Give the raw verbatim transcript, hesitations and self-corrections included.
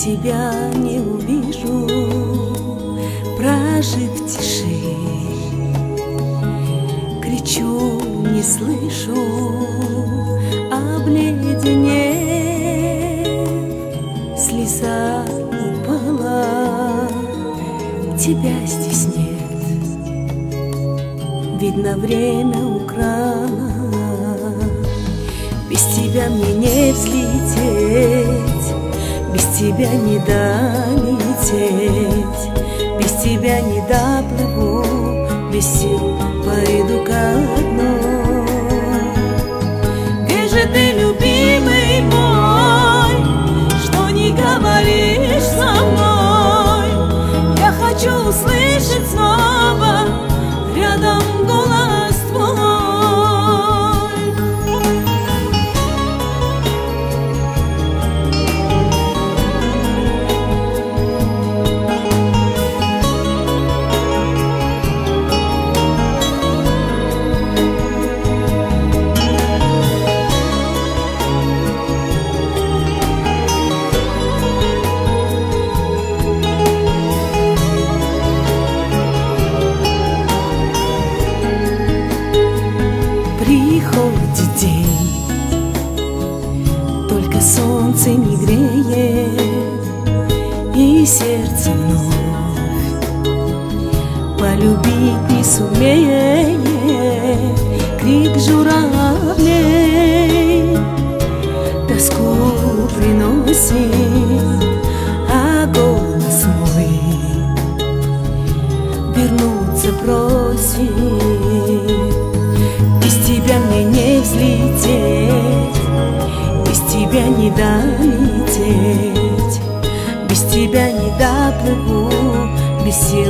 тебя не увижу, прожив в тиши. Кричу, не слышу, обледенев, слеза упала, тебя здесь нет. Видно, время украло, без тебя мне не взлететь, без тебя не долететь, без тебя не доплыву, без сил пойду ко дну. Где же ты, любимый мой, что не говоришь со мной? Я хочу услышать снова рядом голос твой. Приходит день, только солнце не греет, и сердце вновь полюбить не сумеет. Крик журавлей тоску приносит, а голос мой вернуться просит. Без тебя мне не взлететь, без тебя не долететь, без тебя не доплыву, без сил